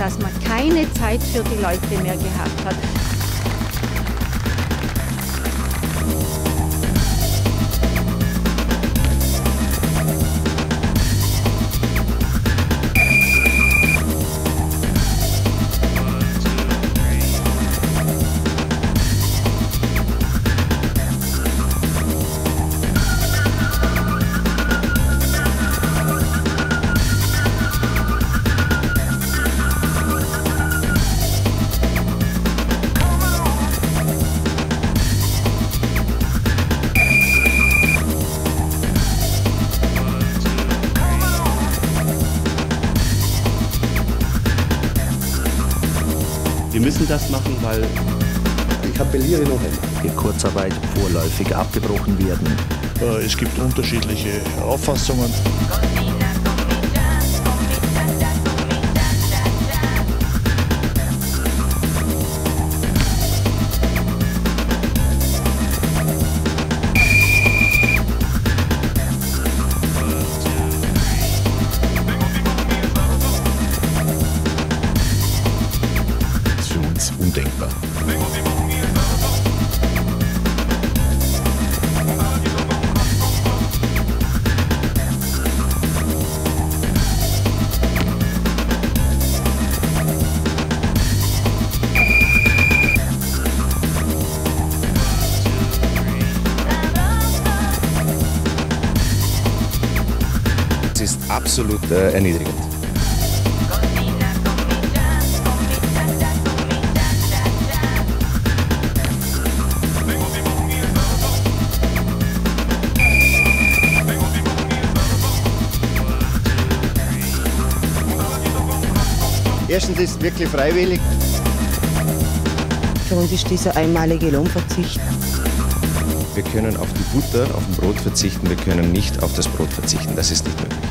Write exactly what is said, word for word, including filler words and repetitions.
dass man keine Zeit für die Leute mehr gehabt hat. Wir müssen das machen, weil ich appelliere noch einmal. Die Kurzarbeit vorläufig abgebrochen werden. Es gibt unterschiedliche Auffassungen. Das ist für uns undenkbar. Es ist absolut äh, erniedrigend. Erstens ist es wirklich freiwillig. Für uns ist dieser einmalige Lohnverzicht. Wir können auf die Butter, auf dem Brot verzichten, wir können nicht auf das Brot verzichten. Das ist nicht möglich.